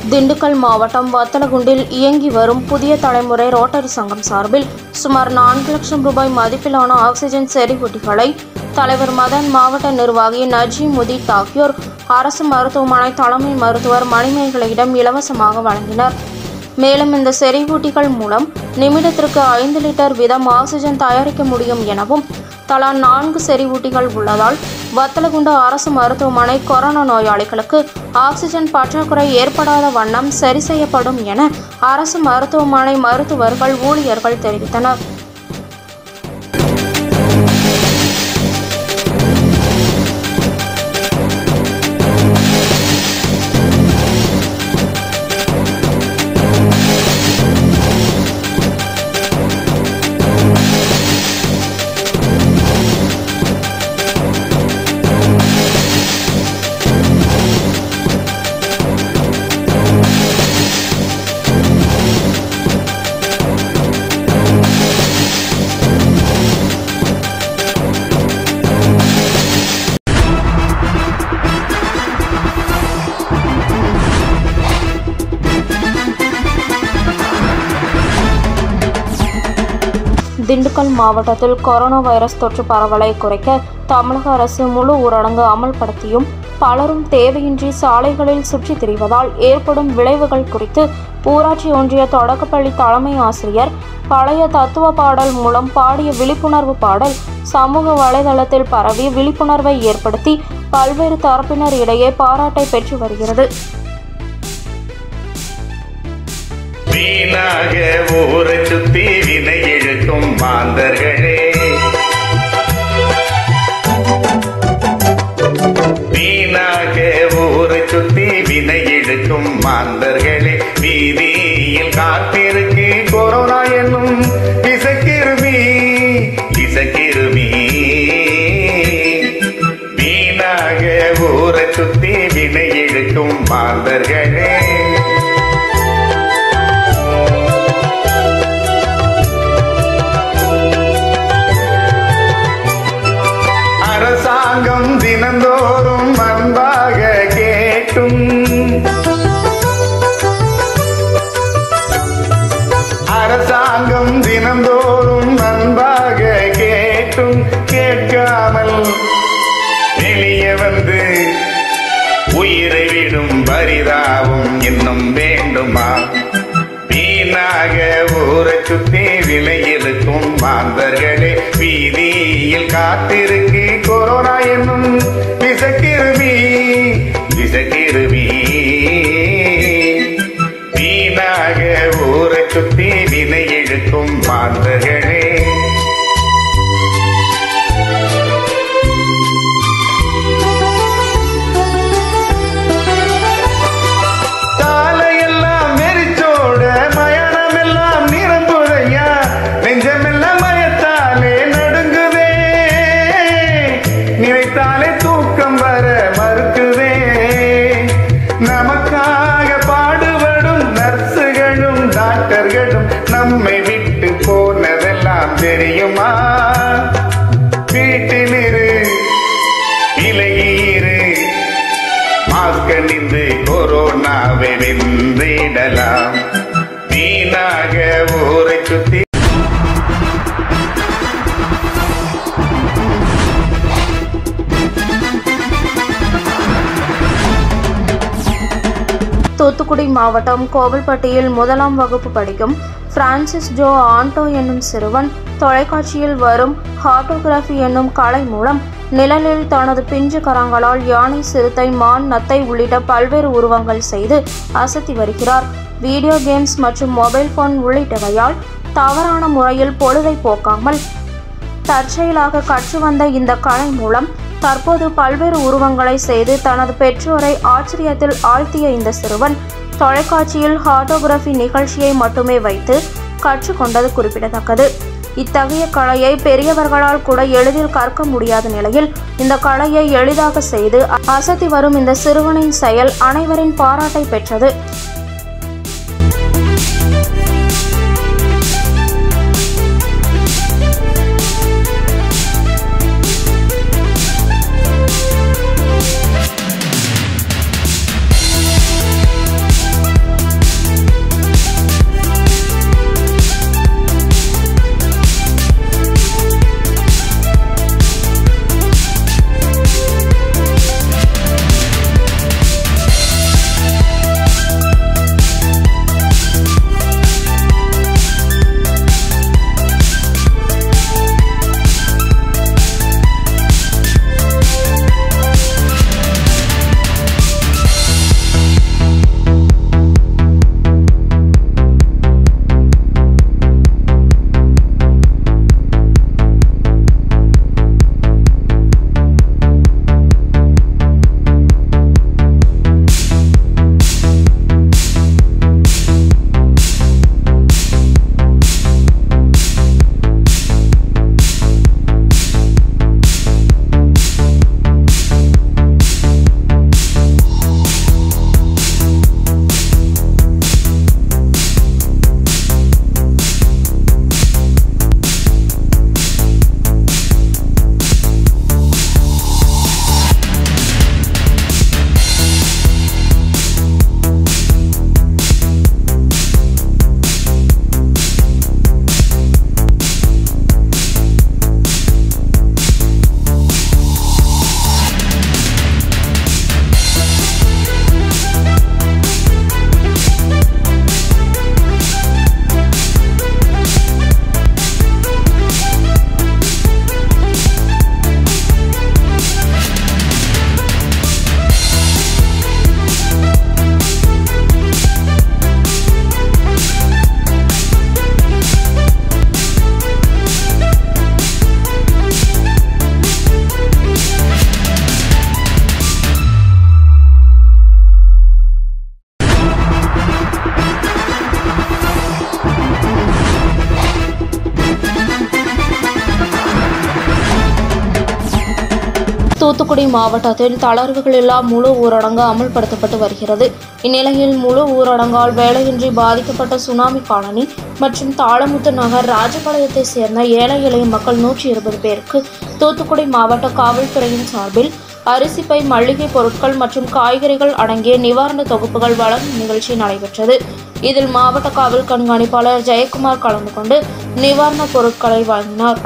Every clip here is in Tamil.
திண்டுக்கல் மாவட்டம் வத்தலகுண்டில் இயங்கி வரும் புதிய தலைமுறை ரோட்டரி சங்கம் சார்பில் சுமார் 4 லட்சம் ரூபாய் மதிப்பிலான ஆக்சிஜன் செறிவூட்டிகளை தலைவர் மதன், மாவட்ட நிர்வாகி நஜீமுதீன் ஆகியோர் அரசு மருத்துவமனை தலைமை மருத்துவர் மணிமேகலையிடம் இலவசமாக வழங்கினர். மேலும் இந்த செறிவூட்டிகள் மூலம் நிமிடத்திற்கு 5 லிட்டர் வீதம் ஆக்சிஜன் தயாரிக்க முடியும் எனவும், தலா 4 செறிவூட்டிகள் உள்ளதால் வத்தலகுண்டு அரசு மருத்துவமனை கொரோனா நோயாளிகளுக்கு ஆக்சிஜன் பற்றாக்குறை ஏற்படாத வண்ணம் சரி செய்யப்படும் என அரசு மருத்துவமனை மருத்துவர்கள், ஊழியர்கள் தெரிவித்தனர். திண்டுக்கல் மாவட்டத்தில் கொரோனா வைரஸ் தொற்று பரவலை குறைக்க தமிழக அரசு முழு ஊரடங்கு அமல்படுத்தியும் பலரும் தேவையின்றி சாலைகளில் சுற்றித் திரிவதால் ஏற்படும் விளைவுகள் குறித்து ஊராட்சி ஒன்றிய தொடக்கப்பள்ளி தலைமை ஆசிரியர் பழைய தத்துவ பாடல் மூலம் பாடிய விழிப்புணர்வு பாடல் சமூக வலைதளத்தில் பரவி விழிப்புணர்வை ஏற்படுத்தி பல்வேறு தரப்பினர் இடையே பாராட்டை பெற்று வருகிறது. வீணாக ஊரை சுத்தி வினை இழுக்கும் மாந்தர்களே, வீணாக ஊரை சுத்தி வினை இழுக்கும் மாந்தர்களே, வீதியில் காத்திருக்கு கொரோனா என்னும் இசக்கிருமி, இசக்கிருமி. வீணாக ஊரை சுத்தி வினை இழுக்கும் மாந்தர்களே, அரசாங்கம் தினந்தோறும் அன்பாக கேட்டும், அரசாங்கம் தினந்தோறும் அன்பாக கேட்டும் கேட்காமல் வெளியே வந்து உயிரை விடும் பரிதாவும் இன்னும் வேண்டுமா? வீணாக ஊரை சுத்தி விலையிருக்கும் மாந்தர்களே, வீதியில் காத்திருக்கு கொரோனா என்னும் விசக்கிருமி, விசக்கிருமி. வீணாக ஊரை சுத்தி வினை இழுக்கும் மாந்தர்களே, நினைத்தாலே தூக்கம் வர மறுக்குதே. நமக்காக பாடுபடும் நர்சுகளும் டாக்டர்களும் நம்மை விட்டு போனதெல்லாம் தெரியுமா? வீட்டிலிரு, விலகியிரு, மாஸ்க் அணிந்து கொரோனாவை வென்றிடலாம். வீணாக ஊரை சுத்தி தூத்துக்குடி மாவட்டம் கோவில்பட்டியில் 1ஆம் வகுப்பு படிக்கும் பிரான்சிஸ் ஜோ ஆண்டோ என்னும் சிறுவன் தொலைக்காட்சியில் வரும் ஹார்டோகிராஃபி என்னும் கலை மூலம் நிழலில் தனது பிஞ்சு கரங்களால் யானை, சிறுத்தை, மான், நத்தை உள்ளிட்ட பல்வேறு உருவங்கள் செய்து அசத்தி வருகிறார். வீடியோ கேம்ஸ் மற்றும் மொபைல் போன் உள்ளிட்டவையால் தவறான முறையில் பொழுதை போக்காமல் தற்செயலாக கற்று வந்த இந்த கலை மூலம் தற்போது பல்வேறு உருவங்களை செய்து தனது பெற்றோரை ஆச்சரியத்தில் ஆழ்த்திய இந்த சிறுவன் தொலைக்காட்சியில் ஹார்டோகிராஃபி நிகழ்ச்சியை மட்டுமே வைத்து கற்றுக்கொண்டது குறிப்பிடத்தக்கது. இத்தகைய கலையை பெரியவர்களால் கூட எளிதில் கற்க முடியாத நிலையில் இந்த கலையை எளிதாக செய்து அசத்தி வரும் இந்த சிறுவனின் செயல் அனைவரின் பாராட்டை பெற்றது. தூத்துக்குடி மாவட்டத்தில் தளர்வுகளில்லா முழு ஊரடங்கு அமல்படுத்தப்பட்டு வருகிறது. இந்நிலையில் முழு ஊரடங்கால் வேலையின்றி பாதிக்கப்பட்ட சுனாமி காலனி மற்றும் தாளமுத்து நகர் ராஜபாளையத்தை சேர்ந்த ஏழை எளிய மக்கள் 120 பேருக்கு தூத்துக்குடி மாவட்ட காவல்துறையின் சார்பில் அரிசி பை, மளிகை பொருட்கள் மற்றும் காய்கறிகள் அடங்கிய நிவாரண தொகுப்புகள் வழங்கும் நிகழ்ச்சி நடைபெற்றது. இதில் மாவட்ட காவல் கண்காணிப்பாளர் ஜெயக்குமார் கலந்து கொண்டு நிவாரணப் பொருட்களை வழங்கினார்.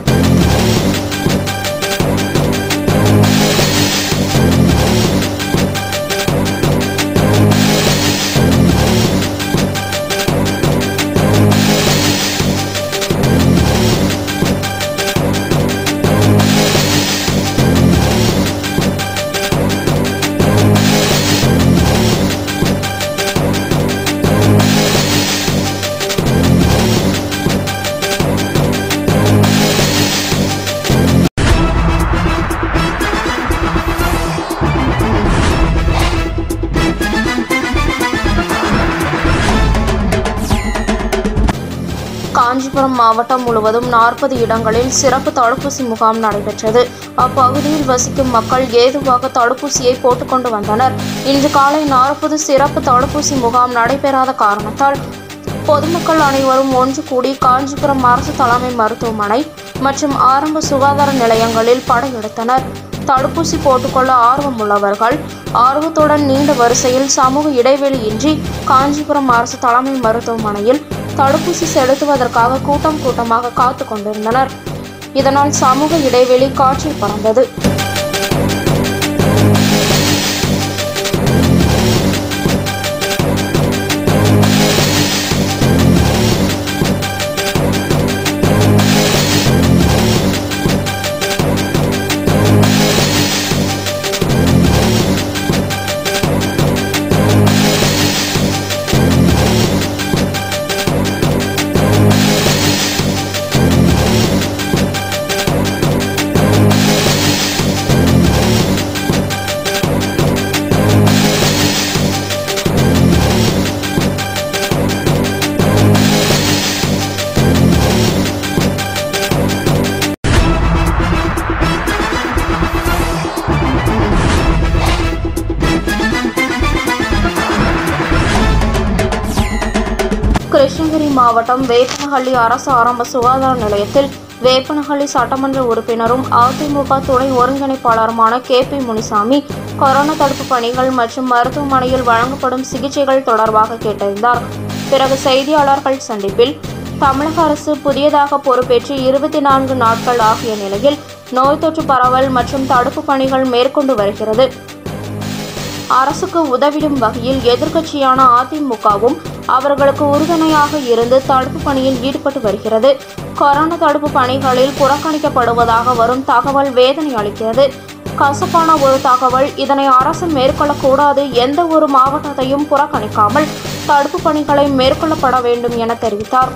காஞ்சிபுரம் மாவட்டம் முழுவதும் 40 இடங்களில் சிறப்பு தடுப்பூசி முகாம் நடைபெற்றது. அப்பகுதியில் வசிக்கும் மக்கள் ஏதுவாக தடுப்பூசியை போட்டுக்கொண்டு வந்தனர். இன்று காலை 40 சிறப்பு தடுப்பூசி முகாம் நடைபெறாத காரணத்தால் பொதுமக்கள் அனைவரும் ஒன்று கூடி காஞ்சிபுரம் அரசு தலைமை மருத்துவமனை மற்றும் ஆரம்ப சுகாதார நிலையங்களில் படையெடுத்தனர். தடுப்பூசி போட்டுக்கொள்ள ஆர்வமுள்ளவர்கள் ஆர்வத்துடன் நீண்ட வரிசையில் சமூக இடைவெளியின்றி காஞ்சிபுரம் அரசு தலைமை மருத்துவமனையில் தடுப்பூசி செலுத்துவதற்காக கூட்டமாக காத்து கொண்டிருந்தனர். இதனால் சமூக இடைவெளி காற்றில் பறந்தது. கிருஷ்ணகிரி மாவட்டம் வேப்பனஹள்ளி அரசு ஆரம்ப சுகாதார நிலையத்தில் வேப்பனஹள்ளி சட்டமன்ற உறுப்பினரும் அதிமுக துணை ஒருங்கிணைப்பாளருமான KP முனிசாமி கொரோனா தடுப்பு பணிகள் மற்றும் மருத்துவமனையில் வழங்கப்படும் சிகிச்சைகள் தொடர்பாக கேட்டறிந்தார். பிறகு செய்தியாளர்கள் சந்திப்பில் தமிழக அரசு புதியதாக பொறுப்பேற்று 24 நாட்கள் ஆகிய நிலையில் நோய் தொற்று பரவல் மற்றும் தடுப்பு பணிகள் மேற்கொண்டு வருகிறது. அரசுக்கு உதவிடும் வகையில் எதிர்க்கட்சியான அதிமுகவும் அவர்களுக்கு உறுதுணையாக இருந்து தடுப்பு பணியில் ஈடுபட்டு வருகிறது. கொரோனா தடுப்பு பணிகளில் புறக்கணிக்கப்படுவதாக வரும் தகவல் வேதனை அளிக்கிறது. கசப்பான ஒரு தகவல். இதனை அரசு மேற்கொள்ளக்கூடாது. எந்த ஒரு மாவட்டத்தையும் புறக்கணிக்காமல் தடுப்பு பணிகளை மேற்கொள்ளப்பட வேண்டும் என தெரிவித்தார்.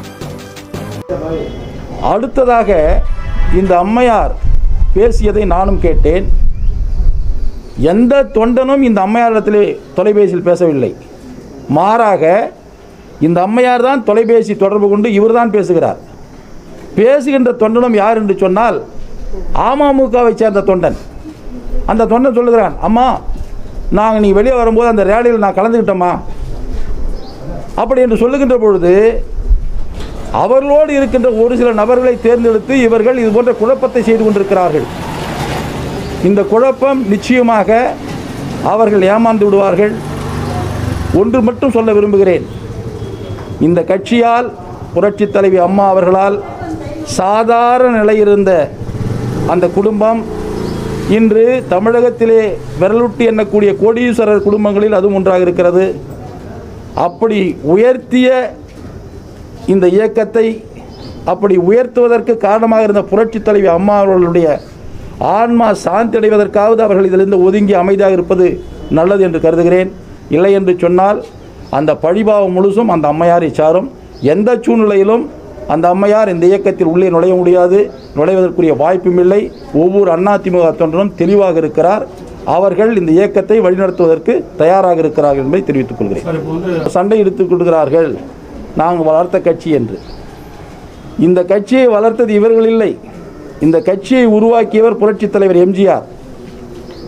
அடுத்ததாக இந்த அம்மையார் பேசியதை நானும் கேட்டேன். எந்த தொண்டனும் இந்த அம்மையாரிடத்திலே தொலைபேசியில் பேசவில்லை. மாறாக இந்த அம்மையார் தான் தொலைபேசி தொடர்பு கொண்டு இவர்தான் பேசுகிறார். பேசுகின்ற தொண்டனும் யார் என்று சொன்னால் அமமுகவை சேர்ந்த தொண்டன். அந்த தொண்டன் சொல்லுகிறான், அம்மா நாங்கள் நீ வெளியே வரும்போது அந்த ரேலியில் நான் கலந்துக்கிட்டோம்மா அப்படி என்று சொல்லுகின்ற பொழுது அவர்களோடு இருக்கின்ற ஒரு சில நபர்களை தேர்ந்தெடுத்து இவர்கள் இது போன்ற குழப்பத்தை செய்து கொண்டிருக்கிறார்கள். இந்த குழப்பம் நிச்சயமாக அவர்கள் ஏமாந்து விடுவார்கள். ஒன்று மட்டும் சொல்ல விரும்புகிறேன். இந்த கட்சியால் புரட்சித் தலைவி அம்மா அவர்களால் சாதாரண நிலையிருந்த அந்த குடும்பம் இன்று தமிழகத்திலே விரலுட்டி எண்ணக்கூடிய கோடீஸ்வரர் குடும்பங்களில் அதுவும் ஒன்றாக இருக்கிறது. அப்படி உயர்த்திய இந்த இயக்கத்தை அப்படி உயர்த்துவதற்கு காரணமாக இருந்த புரட்சித் தலைவி அம்மா அவர்களுடைய ஆன்மா சாந்தி அடைவதற்காவது அவர்கள் இதிலிருந்து ஒதுங்கி அமைதியாக இருப்பது நல்லது என்று கருதுகிறேன். இல்லை என்று சொன்னால் அந்த பழிபாவம் முழுசும் அந்த அம்மையாரை சாரும். எந்த சூழ்நிலையிலும் அந்த அம்மையார் இந்த இயக்கத்தில் உள்ளே நுழைய முடியாது, நுழைவதற்குரிய வாய்ப்பும் இல்லை. ஒவ்வொரு அதிமுக தொண்டரும் தெளிவாக இருக்கிறார். அவர்கள் இந்த இயக்கத்தை வழிநடத்துவதற்கு தயாராக இருக்கிறார்கள் என்பதை தெரிவித்துக் கொள்கிறேன். சண்டை எடுத்துக் கொள்கிறார்கள் நாங்கள் வளர்த்த கட்சி என்று. இந்த கட்சியை வளர்த்தது இவர்கள் இல்லை. இந்த கட்சியை உருவாக்கியவர் புரட்சித் தலைவர் எம்ஜிஆர்.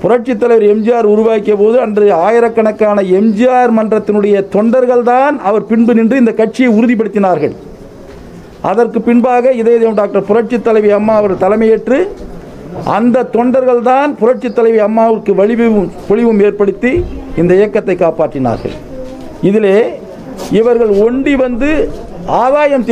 புரட்சித் தலைவர் எம்ஜிஆர் உருவாக்கிய போது அன்று ஆயிரக்கணக்கான எம்ஜிஆர் மன்றத்தினுடைய தொண்டர்கள் தான் அவர் பின்பு நின்று இந்த கட்சியை உறுதிப்படுத்தினார்கள். அதற்கு பின்பாக இதயம் டாக்டர் புரட்சித் தலைவி அம்மா அவர் தலைமையேற்று அந்த தொண்டர்கள் தான் புரட்சித் தலைவி அம்மாவுக்கு வலிவும் பொலிவும் ஏற்படுத்தி இந்த இயக்கத்தை காப்பாற்றினார்கள். இதிலே இவர்கள் ஒண்டி வந்து ஆதாயம்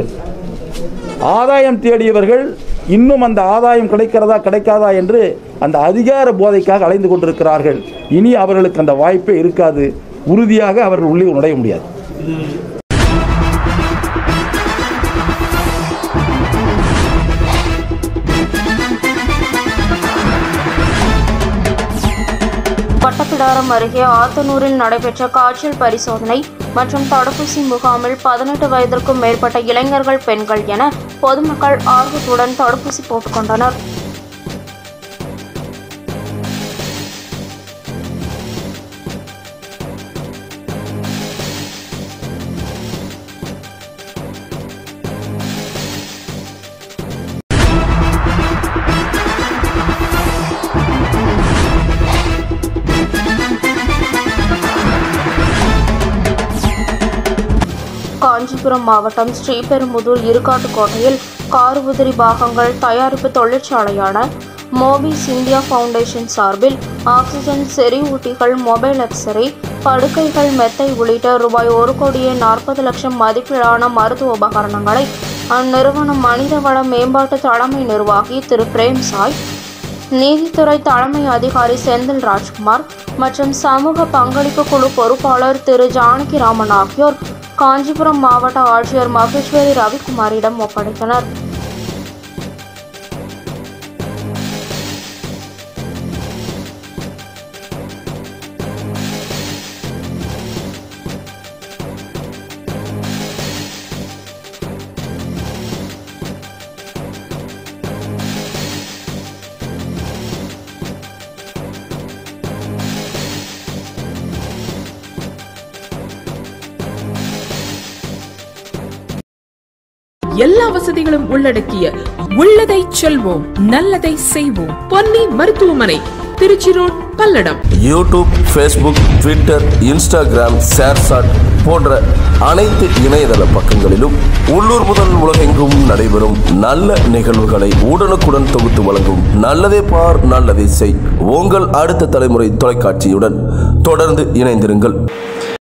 தேடியவர்கள் இன்னும் அந்த ஆதாயம் கிடைக்கிறதா கிடைக்காதா என்று அந்த அதிகார போதைக்காக அலைந்து கொண்டிருக்கிறார்கள். இனி அவர்களுக்கு அந்த வாய்ப்பே இருக்காது. உறுதியாக அவர்கள் உள்ளே நுழைய முடியாது. பட்டப்பிடாரம் அருகே ஆத்தனூரில் நடைபெற்ற காய்ச்சல் பரிசோதனை மற்றும் தடுப்பூசி முகாமில் 18 வயதிற்கும் மேற்பட்ட இளைஞர்கள், பெண்கள் என பொதுமக்கள் ஆர்வத்துடன் தடுப்பூசி போட்டுக் கொண்டனர். காஞ்சிபுரம் மாவட்டம் ஸ்ரீபெரும்புதூர் இருக்காட்டுக்கோட்டையில் கார் உதிரி பாகங்கள் தயாரிப்பு தொழிற்சாலையான மோபிஸ் இந்தியா ஃபவுண்டேஷன் சார்பில் ஆக்சிஜன், செறிவூட்டிகள், மொபைல் எக்ஸ்ரே, படுக்கைகள், மெத்தை உள்ளிட்ட ரூபாய் 1,40,00,000 மதிப்பிலான மருத்துவ உபகரணங்களை அந்நிறுவனம் மனிதவள மேம்பாட்டு தலைமை நிர்வாகி திரு பிரேம்சாய், நீதித்துறை தலைமை அதிகாரி செந்தில் ராஜ்குமார் மற்றும் சமூக பங்களிப்பு குழு பொறுப்பாளர் திரு ஜானகிராமன் ஆகியோர் காஞ்சிபுரம் மாவட்ட ஆட்சியர் மகேஸ்வரி ரவிக்குமாரிடம் ஒப்படைத்தனர். எல்லா வசதிகளும் உள்ளடக்கிய உள்ளதை செல்வோம், நல்லதை செய்வோம். பொன்னி மருத்துவமனை, Tiruchi road, Palladam. YouTube, Facebook, Twitter, Instagram, ShareChat போன்ற அனைத்து இணையதள பக்கங்களிலும் உள்ளூர் முதல் உலகெங்கும் நடைபெறும் நல்ல நிகழ்வுகளை உடனுக்குடன் தொகுத்து வழங்கும் நல்லதே பார் நல்லதை செய் உங்கள் அடுத்த தலைமுறை தொலைக்காட்சியுடன் தொடர்ந்து இணைந்திருங்கள்.